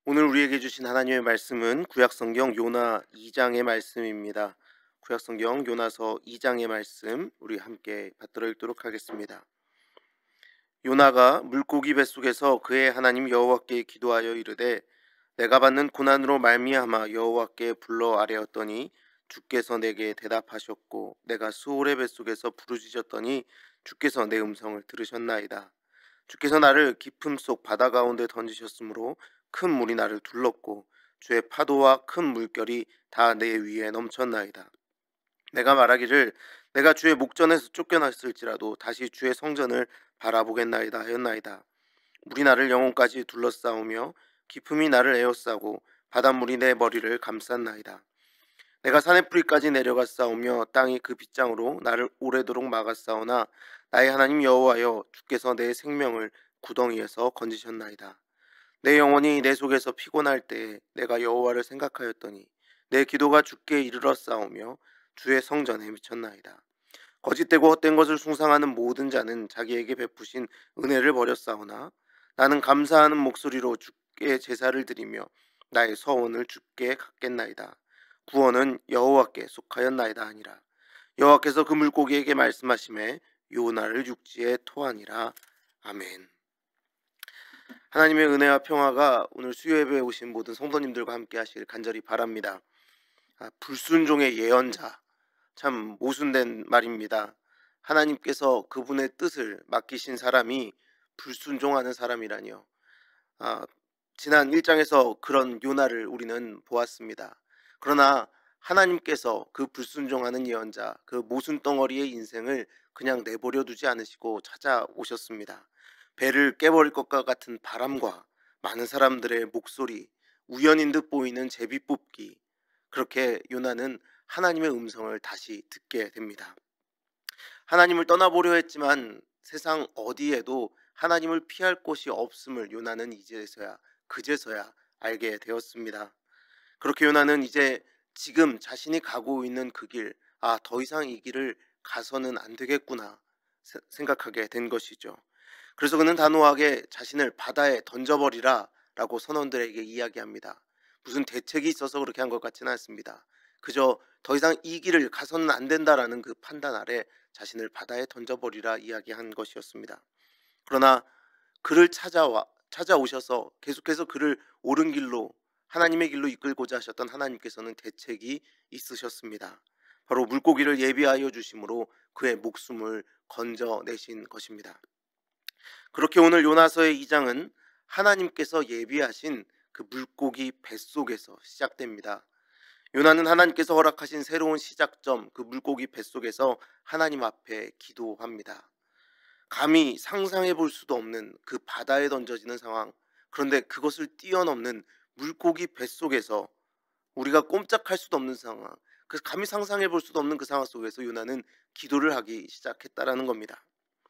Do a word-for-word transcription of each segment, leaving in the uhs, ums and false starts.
오늘 우리에게 주신 하나님의 말씀은 구약성경 요나 이 장의 말씀입니다. 구약성경 요나서 이 장의 말씀 우리 함께 받들어 읽도록 하겠습니다. 요나가 물고기 뱃속에서 그의 하나님 여호와께 기도하여 이르되 내가 받는 고난으로 말미암아 여호와께 불러 아뢰었더니 주께서 내게 대답하셨고 내가 수올의 뱃속에서 부르짖었더니 주께서 내 음성을 들으셨나이다. 주께서 나를 깊음 속 바다 가운데 던지셨으므로 큰 물이 나를 둘렀고 주의 파도와 큰 물결이 다 내 위에 넘쳤나이다. 내가 말하기를 내가 주의 목전에서 쫓겨났을지라도 다시 주의 성전을 바라보겠나이다 하였나이다. 물이 나를 영혼까지 둘러싸우며 깊음이 나를 에워싸고 바닷물이 내 머리를 감쌌나이다. 내가 산의 뿌리까지 내려가 싸우며 땅이 그 빗장으로 나를 오래도록 막았사오나 나의 하나님 여호와여 주께서 내 생명을 구덩이에서 건지셨나이다. 내 영혼이 내 속에서 피곤할 때에 내가 여호와를 생각하였더니 내 기도가 주께 이르러 싸우며 주의 성전에 미쳤나이다. 거짓되고 헛된 것을 숭상하는 모든 자는 자기에게 베푸신 은혜를 버렸사오나 나는 감사하는 목소리로 주께 제사를 드리며 나의 서원을 주께 갚겠나이다. 구원은 여호와께 속하였나이다 하니라. 여호와께서 그 물고기에게 말씀하시매 요나를 육지에 토하니라. 아멘. 하나님의 은혜와 평화가 오늘 수요예배에 오신 모든 성도님들과 함께 하시길 간절히 바랍니다. 아, 불순종의 예언자, 참 모순된 말입니다. 하나님께서 그분의 뜻을 맡기신 사람이 불순종하는 사람이라니요. 아, 지난 일 장에서 그런 요나를 우리는 보았습니다. 그러나 하나님께서 그 불순종하는 예언자, 그 모순덩어리의 인생을 그냥 내버려 두지 않으시고 찾아오셨습니다. 배를 깨버릴 것과 같은 바람과 많은 사람들의 목소리, 우연인 듯 보이는 제비 뽑기, 그렇게 요나는 하나님의 음성을 다시 듣게 됩니다. 하나님을 떠나보려 했지만 세상 어디에도 하나님을 피할 곳이 없음을 요나는 이제서야 그제서야 알게 되었습니다. 그렇게 요나는 이제 지금 자신이 가고 있는 그 길, 아, 더 이상 이 길을 가서는 안 되겠구나 생각하게 된 것이죠. 그래서 그는 단호하게 자신을 바다에 던져버리라 라고 선원들에게 이야기합니다. 무슨 대책이 있어서 그렇게 한 것 같지는 않습니다. 그저 더 이상 이 길을 가서는 안 된다라는 그 판단 아래 자신을 바다에 던져버리라 이야기한 것이었습니다. 그러나 그를 찾아와 찾아오셔서 계속해서 그를 옳은 길로 하나님의 길로 이끌고자 하셨던 하나님께서는 대책이 있으셨습니다. 바로 물고기를 예비하여 주심으로 그의 목숨을 건져내신 것입니다. 그렇게 오늘 요나서의 이 장은 하나님께서 예비하신 그 물고기 뱃속에서 시작됩니다. 요나는 하나님께서 허락하신 새로운 시작점, 그 물고기 뱃속에서 하나님 앞에 기도합니다. 감히 상상해 볼 수도 없는 그 바다에 던져지는 상황, 그런데 그것을 뛰어넘는 물고기 뱃속에서 우리가 꼼짝할 수도 없는 상황, 그 감히 상상해 볼 수도 없는 그 상황 속에서 요나는 기도를 하기 시작했다라는 겁니다.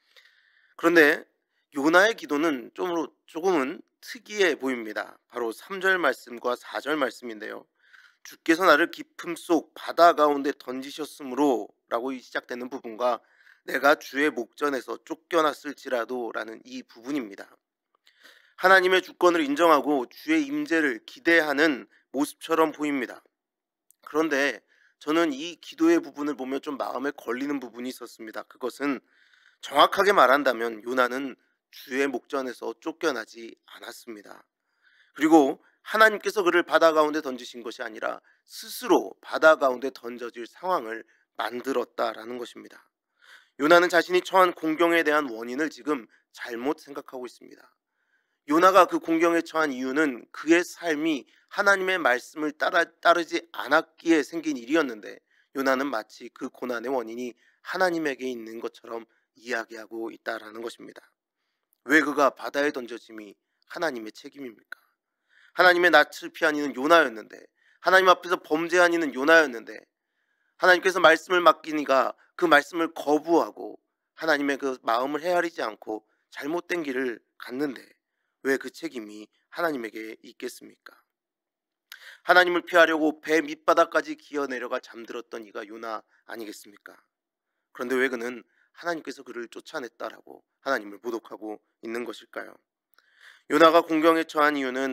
그런데 요나의 기도는 좀 조금은 특이해 보입니다. 바로 삼 절 말씀과 사 절 말씀인데요. 주께서 나를 깊음 속 바다 가운데 던지셨으므로 라고 시작되는 부분과 내가 주의 목전에서 쫓겨났을지라도 라는 이 부분입니다. 하나님의 주권을 인정하고 주의 임재를 기대하는 모습처럼 보입니다. 그런데 저는 이 기도의 부분을 보면 좀 마음에 걸리는 부분이 있었습니다. 그것은 정확하게 말한다면 요나는 주의 목전에서 쫓겨나지 않았습니다. 그리고 하나님께서 그를 바다 가운데 던지신 것이 아니라 스스로 바다 가운데 던져질 상황을 만들었다라는 것입니다. 요나는 자신이 처한 공경에 대한 원인을 지금 잘못 생각하고 있습니다. 요나가 그 공경에 처한 이유는 그의 삶이 하나님의 말씀을 따라, 따르지 않았기에 생긴 일이었는데 요나는 마치 그 고난의 원인이 하나님에게 있는 것처럼 이야기하고 있다라는 것입니다. 왜 그가 바다에 던져짐이 하나님의 책임입니까? 하나님의 낯을 피한 이는 요나였는데, 하나님 앞에서 범죄한 이는 요나였는데, 하나님께서 말씀을 맡긴 이가 그 말씀을 거부하고 하나님의 그 마음을 헤아리지 않고 잘못된 길을 갔는데 왜 그 책임이 하나님에게 있겠습니까? 하나님을 피하려고 배 밑바닥까지 기어 내려가 잠들었던 이가 요나 아니겠습니까? 그런데 왜 그는 하나님께서 그를 쫓아냈다라고 하나님을 모독하고 있는 것일까요? 요나가 공경에 처한 이유는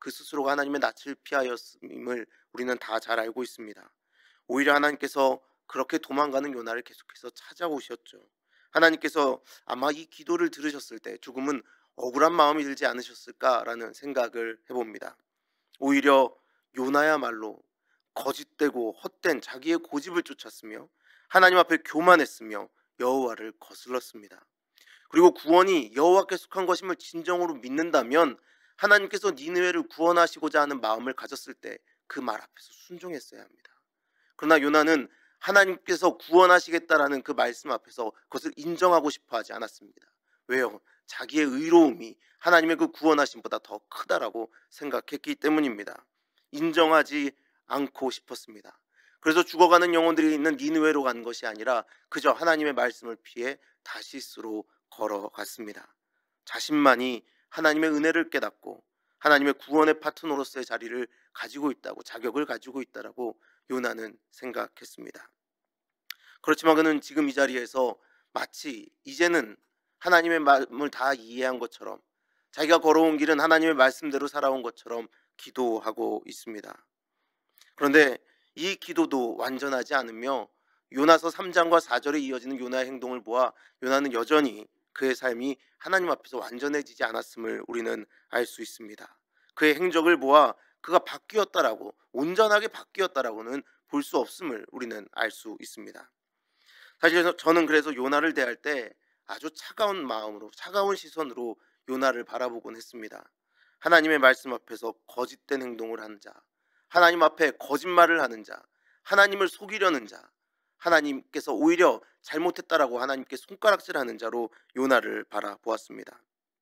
그 스스로가 하나님의 낯을 피하였음을 우리는 다 잘 알고 있습니다. 오히려 하나님께서 그렇게 도망가는 요나를 계속해서 찾아오셨죠. 하나님께서 아마 이 기도를 들으셨을 때 조금은 억울한 마음이 들지 않으셨을까라는 생각을 해봅니다. 오히려 요나야말로 거짓되고 헛된 자기의 고집을 쫓았으며 하나님 앞에 교만했으며 여호와를 거슬렀습니다. 그리고 구원이 여호와께 속한 것임을 진정으로 믿는다면 하나님께서 니느웨를 구원하시고자 하는 마음을 가졌을 때 그 말 앞에서 순종했어야 합니다. 그러나 요나는 하나님께서 구원하시겠다라는 그 말씀 앞에서 그것을 인정하고 싶어 하지 않았습니다. 왜요? 자기의 의로움이 하나님의 그 구원하심보다 더 크다라고 생각했기 때문입니다. 인정하지 않고 싶었습니다. 그래서 죽어가는 영혼들이 있는 니느웨로 간 것이 아니라 그저 하나님의 말씀을 피해 다시스로 걸어갔습니다. 자신만이 하나님의 은혜를 깨닫고 하나님의 구원의 파트너로서의 자리를 가지고 있다고, 자격을 가지고 있다라고 요나는 생각했습니다. 그렇지만 그는 지금 이 자리에서 마치 이제는 하나님의 마음을 다 이해한 것처럼, 자기가 걸어온 길은 하나님의 말씀대로 살아온 것처럼 기도하고 있습니다. 그런데 이 기도도 완전하지 않으며 요나서 삼 장과 사 절에 이어지는 요나의 행동을 보아 요나는 여전히 그의 삶이 하나님 앞에서 완전해지지 않았음을 우리는 알 수 있습니다. 그의 행적을 보아 그가 바뀌었다라고, 온전하게 바뀌었다라고는 볼 수 없음을 우리는 알 수 있습니다. 사실 저는 그래서 요나를 대할 때 아주 차가운 마음으로, 차가운 시선으로 요나를 바라보곤 했습니다. 하나님의 말씀 앞에서 거짓된 행동을 하는 자, 하나님 앞에 거짓말을 하는 자, 하나님을 속이려는 자, 하나님께서 오히려 잘못했다라고 하나님께 손가락질하는 자로 요나를 바라보았습니다.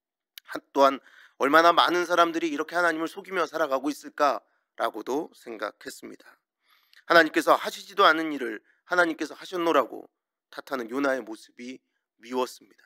또한 얼마나 많은 사람들이 이렇게 하나님을 속이며 살아가고 있을까라고도 생각했습니다. 하나님께서 하시지도 않은 일을 하나님께서 하셨노라고 탓하는 요나의 모습이 미웠습니다.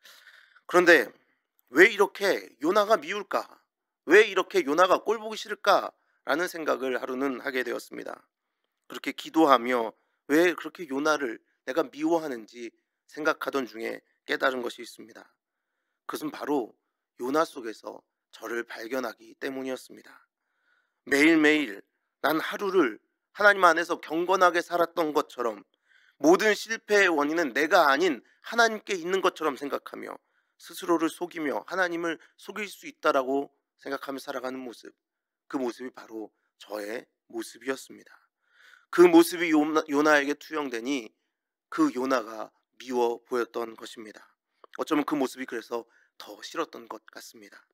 그런데 왜 이렇게 요나가 미울까? 왜 이렇게 요나가 꼴보기 싫을까라는 생각을 하루는 하게 되었습니다. 그렇게 기도하며 왜 그렇게 요나를 내가 미워하는지 생각하던 중에 깨달은 것이 있습니다. 그것은 바로 요나 속에서 저를 발견하기 때문이었습니다. 매일매일 난 하루를 하나님 안에서 경건하게 살았던 것처럼, 모든 실패의 원인은 내가 아닌 하나님께 있는 것처럼 생각하며 스스로를 속이며 하나님을 속일 수 있다라고 생각하며 살아가는 모습, 그 모습이 바로 저의 모습이었습니다. 그 모습이 요나, 요나에게 투영되니 그 요나가 미워 보였던 것입니다. 어쩌면 그 모습이 그래서 더 싫었던 것 같습니다.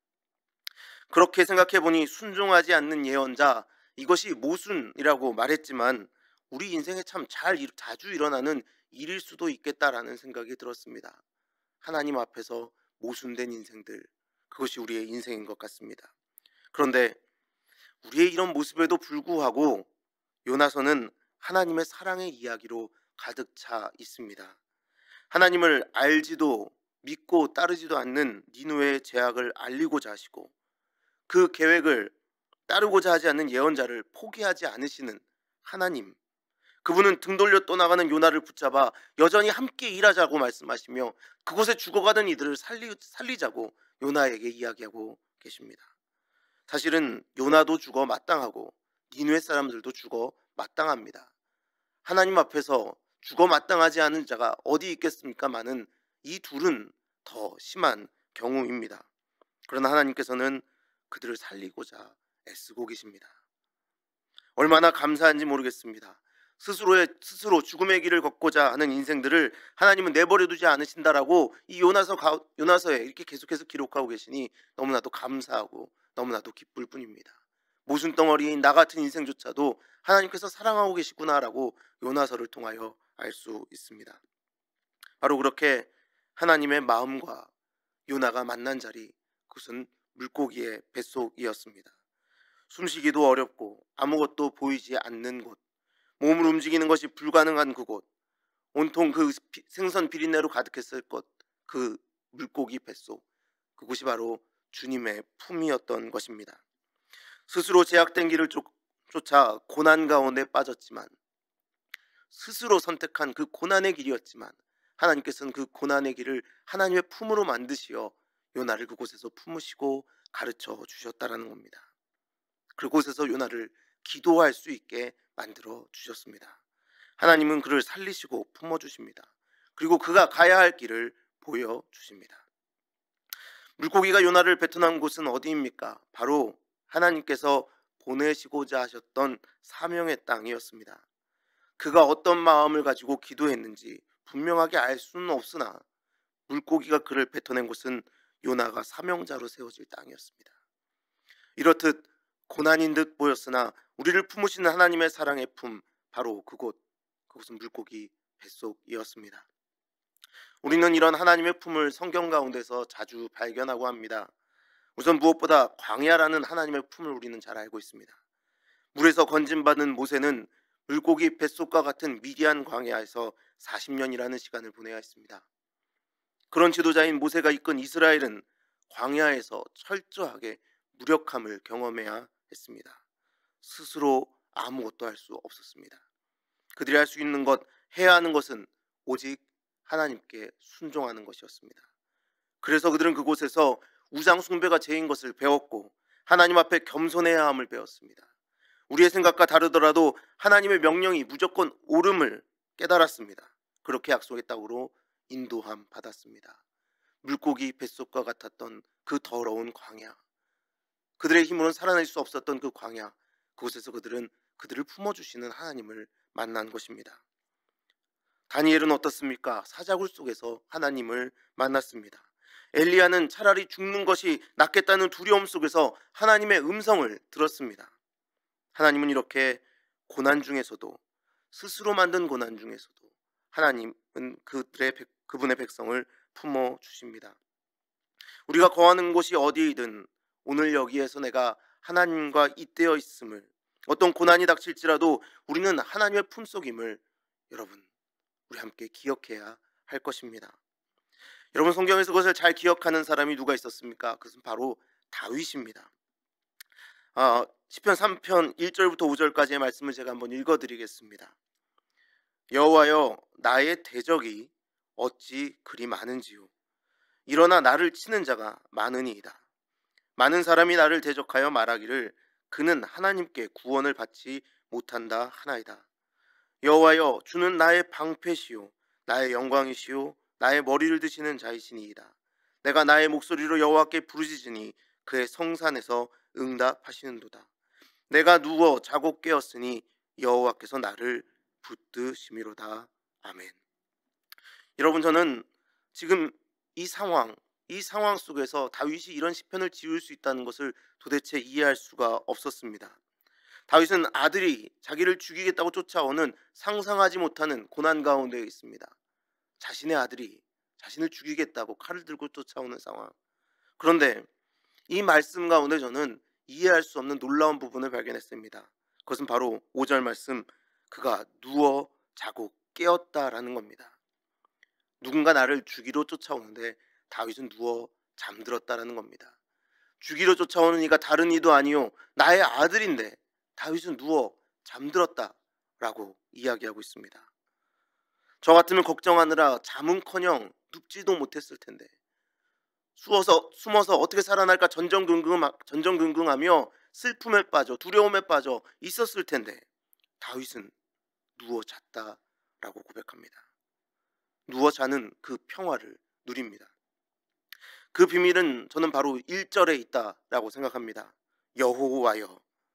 그렇게 생각해보니 순종하지 않는 예언자, 이것이 모순이라고 말했지만 우리 인생에 참 잘 자주 일어나는 일일 수도 있겠다라는 생각이 들었습니다. 하나님 앞에서 모순된 인생들, 그것이 우리의 인생인 것 같습니다. 그런데 우리의 이런 모습에도 불구하고 요나서는 하나님의 사랑의 이야기로 가득 차 있습니다. 하나님을 알지도 믿고 따르지도 않는 니느웨의 죄악을 알리고자 하시고 그 계획을 따르고자 하지 않는 예언자를 포기하지 않으시는 하나님, 그분은 등 돌려 떠나가는 요나를 붙잡아 여전히 함께 일하자고 말씀하시며 그곳에 죽어가던 이들을 살리, 살리자고 요나에게 이야기하고 계십니다. 사실은 요나도 죽어 마땅하고 니느웨 사람들도 죽어 마땅합니다. 하나님 앞에서 죽어 마땅하지 않은 자가 어디 있겠습니까마는 이 둘은 더 심한 경우입니다. 그러나 하나님께서는 그들을 살리고자 애쓰고 계십니다. 얼마나 감사한지 모르겠습니다. 스스로의 스스로 죽음의 길을 걷고자 하는 인생들을 하나님은 내버려 두지 않으신다라고 이 요나서 요나서에 이렇게 계속해서 기록하고 계시니 너무나도 감사하고 너무나도 기쁠 뿐입니다. 모순 덩어리인 나 같은 인생조차도 하나님께서 사랑하고 계시구나라고 요나서를 통하여 알 수 있습니다. 바로 그렇게 하나님의 마음과 요나가 만난 자리, 그것은 물고기의 뱃속이었습니다. 숨쉬기도 어렵고 아무것도 보이지 않는 곳, 몸을 움직이는 것이 불가능한 그곳, 온통 그 생선 비린내로 가득했을 것, 그 물고기 뱃속, 그곳이 바로 주님의 품이었던 것입니다. 스스로 제약된 길을 쫓아 고난 가운데 빠졌지만, 스스로 선택한 그 고난의 길이었지만 하나님께서는 그 고난의 길을 하나님의 품으로 만드시어 요나를 그곳에서 품으시고 가르쳐 주셨다라는 겁니다. 그곳에서 요나를 기도할 수 있게 만들어 주셨습니다. 하나님은 그를 살리시고 품어주십니다. 그리고 그가 가야 할 길을 보여주십니다. 물고기가 요나를 뱉어난 곳은 어디입니까? 바로 하나님께서 보내시고자 하셨던 사명의 땅이었습니다. 그가 어떤 마음을 가지고 기도했는지 분명하게 알 수는 없으나 물고기가 그를 뱉어낸 곳은 요나가 사명자로 세워질 땅이었습니다. 이렇듯 고난인 듯 보였으나 우리를 품으시는 하나님의 사랑의 품, 바로 그곳, 그곳은 물고기 뱃속이었습니다. 우리는 이런 하나님의 품을 성경 가운데서 자주 발견하고 합니다. 우선 무엇보다 광야라는 하나님의 품을 우리는 잘 알고 있습니다. 물에서 건진받은 모세는 물고기 뱃속과 같은 미디안 광야에서 사십 년이라는 시간을 보내야 했습니다. 그런 지도자인 모세가 이끈 이스라엘은 광야에서 철저하게 무력함을 경험해야 했습니다. 스스로 아무것도 할 수 없었습니다. 그들이 할 수 있는 것, 해야 하는 것은 오직 하나님께 순종하는 것이었습니다. 그래서 그들은 그곳에서 우상 숭배가 죄인 것을 배웠고 하나님 앞에 겸손해야 함을 배웠습니다. 우리의 생각과 다르더라도 하나님의 명령이 무조건 옳음을 깨달았습니다. 그렇게 약속의 땅으로 인도함 받았습니다. 물고기 뱃속과 같았던 그 더러운 광야, 그들의 힘으로는 살아낼 수 없었던 그 광야, 그곳에서 그들은 그들을 품어주시는 하나님을 만난 것입니다. 다니엘은 어떻습니까? 사자굴 속에서 하나님을 만났습니다. 엘리야는 차라리 죽는 것이 낫겠다는 두려움 속에서 하나님의 음성을 들었습니다. 하나님은 이렇게 고난 중에서도, 스스로 만든 고난 중에서도 하나님은 그들의 그분의 백성을 품어 주십니다. 우리가 거하는 곳이 어디이든 오늘 여기에서 내가 하나님과 잇대어 있음을, 어떤 고난이 닥칠지라도 우리는 하나님의 품속임을 여러분 우리 함께 기억해야 할 것입니다. 여러분, 성경에서 그것을 잘 기억하는 사람이 누가 있었습니까? 그것은 바로 다윗입니다. 아, 시편 삼 편 일 절부터 오 절까지의 말씀을 제가 한번 읽어드리겠습니다. 여호와여, 나의 대적이 어찌 그리 많은지요. 일어나 나를 치는 자가 많으니이다. 많은 사람이 나를 대적하여 말하기를 그는 하나님께 구원을 받지 못한다 하나이다. 여호와여, 주는 나의 방패시요 나의 영광이시요 나의 머리를 드시는 자이시니이다. 내가 나의 목소리로 여호와께 부르짖으니 그의 성산에서 응답하시는도다. 내가 누워 자고 깨었으니 여호와께서 나를 붙드심이로다. 아멘. 여러분, 저는 지금 이 상황, 이 상황 속에서 다윗이 이런 시편을 지을 수 있다는 것을 도대체 이해할 수가 없었습니다. 다윗은 아들이 자기를 죽이겠다고 쫓아오는 상상하지 못하는 고난 가운데 있습니다. 자신의 아들이 자신을 죽이겠다고 칼을 들고 쫓아오는 상황. 그런데 이 말씀 가운데 저는 이해할 수 없는 놀라운 부분을 발견했습니다. 그것은 바로 오 절 말씀, 그가 누워 자고 깨었다라는 겁니다. 누군가 나를 죽이러 쫓아오는데 다윗은 누워 잠들었다라는 겁니다. 죽이러 쫓아오는 이가 다른 이도 아니요 나의 아들인데 다윗은 누워 잠들었다라고 이야기하고 있습니다. 저 같으면 걱정하느라 잠은커녕 눕지도 못했을 텐데, 숨어서, 숨어서 어떻게 살아날까 전전긍긍, 전전긍긍하며 슬픔에 빠져 두려움에 빠져 있었을 텐데 다윗은 누워 잤다라고 고백합니다. 누워 자는 그 평화를 누립니다. 그 비밀은 저는 바로 일 절에 있다라고 생각합니다. 여호와여.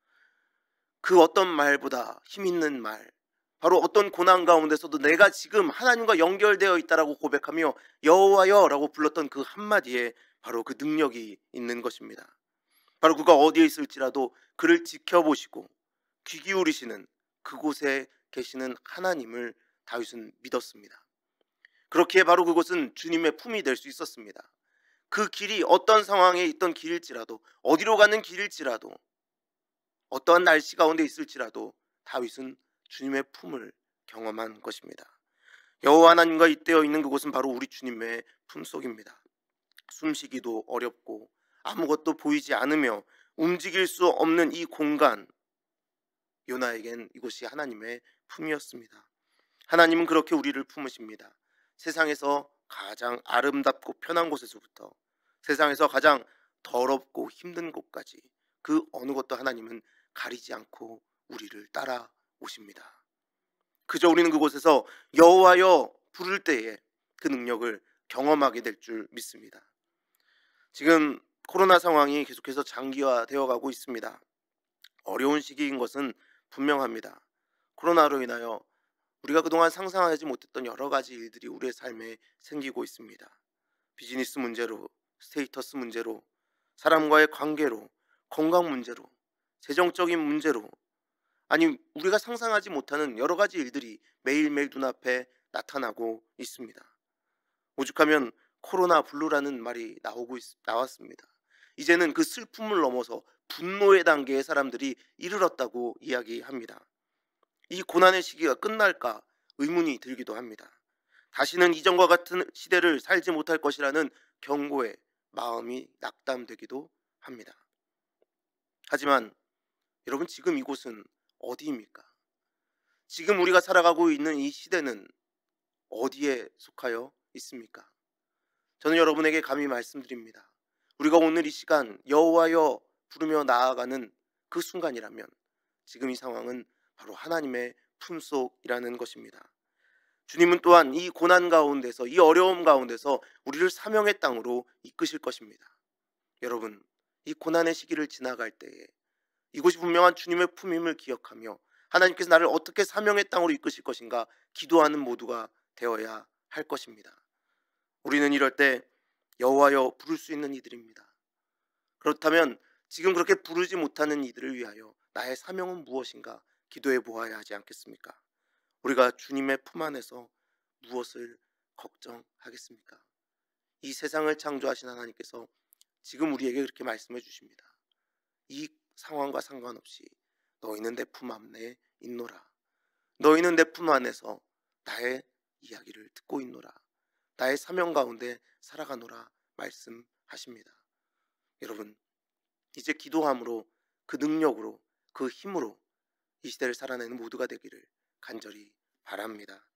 그 어떤 말보다 힘있는 말, 바로 어떤 고난 가운데서도 내가 지금 하나님과 연결되어 있다라고 고백하며 여호와여 라고 불렀던 그 한마디에 바로 그 능력이 있는 것입니다. 바로 그가 어디에 있을지라도 그를 지켜보시고 귀 기울이시는 그곳에 계시는 하나님을 다윗은 믿었습니다. 그렇기에 바로 그곳은 주님의 품이 될 수 있었습니다. 그 길이 어떤 상황에 있던 길일지라도, 어디로 가는 길일지라도, 어떠한 날씨 가운데 있을지라도 다윗은 주님의 품을 경험한 것입니다. 여호와 하나님과 잇대어 있는 그곳은 바로 우리 주님의 품속입니다. 숨쉬기도 어렵고 아무것도 보이지 않으며 움직일 수 없는 이 공간, 요나에겐 이곳이 하나님의 품이었습니다. 하나님은 그렇게 우리를 품으십니다. 세상에서 가장 아름답고 편한 곳에서부터 세상에서 가장 더럽고 힘든 곳까지 그 어느 것도 하나님은 가리지 않고 우리를 따라오십니다. 그저 우리는 그곳에서 여호와여 부를 때에 그 능력을 경험하게 될 줄 믿습니다. 지금 코로나 상황이 계속해서 장기화되어 가고 있습니다. 어려운 시기인 것은 분명합니다. 코로나로 인하여 우리가 그동안 상상하지 못했던 여러 가지 일들이 우리의 삶에 생기고 있습니다. 비즈니스 문제로, 스테이터스 문제로, 사람과의 관계로, 건강 문제로, 재정적인 문제로, 아니 우리가 상상하지 못하는 여러 가지 일들이 매일매일 눈앞에 나타나고 있습니다. 오죽하면 코로나 블루라는 말이 나오고 있, 나왔습니다. 이제는 그 슬픔을 넘어서 분노의 단계에 사람들이 이르렀다고 이야기합니다. 이 고난의 시기가 끝날까 의문이 들기도 합니다. 다시는 이전과 같은 시대를 살지 못할 것이라는 경고에 마음이 낙담되기도 합니다. 하지만 여러분, 지금 이곳은 어디입니까? 지금 우리가 살아가고 있는 이 시대는 어디에 속하여 있습니까? 저는 여러분에게 감히 말씀드립니다. 우리가 오늘 이 시간 여호와여 부르며 나아가는 그 순간이라면 지금 이 상황은 바로 하나님의 품속이라는 것입니다. 주님은 또한 이 고난 가운데서, 이 어려움 가운데서 우리를 사명의 땅으로 이끄실 것입니다. 여러분, 이 고난의 시기를 지나갈 때에 이곳이 분명한 주님의 품임을 기억하며 하나님께서 나를 어떻게 사명의 땅으로 이끄실 것인가 기도하는 모두가 되어야 할 것입니다. 우리는 이럴 때 여호와여 부를 수 있는 이들입니다. 그렇다면 지금 그렇게 부르지 못하는 이들을 위하여 나의 사명은 무엇인가 기도해 보아야 하지 않겠습니까? 우리가 주님의 품 안에서 무엇을 걱정하겠습니까? 이 세상을 창조하신 하나님께서 지금 우리에게 그렇게 말씀해 주십니다. 이 상황과 상관없이 너희는 내 품 안에 있노라. 너희는 내 품 안에서 나의 이야기를 듣고 있노라. 나의 사명 가운데 살아가노라 말씀하십니다. 여러분, 이제 기도함으로, 그 능력으로, 그 힘으로 이 시대를 살아내는 모두가 되기를 간절히 바랍니다.